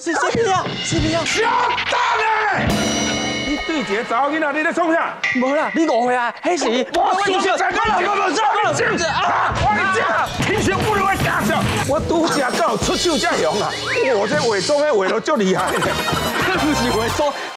是谁啊？是谁啊？ 小蛋嘞！你对一个查某囡仔，你咧创啥？ 无啦，你误会啊，迄是我属实在讲，我唔知我跟你讲，天生不能会假笑，我拄只到出手才凶啊！我这伪装的伪都足厉害。 不是伪装，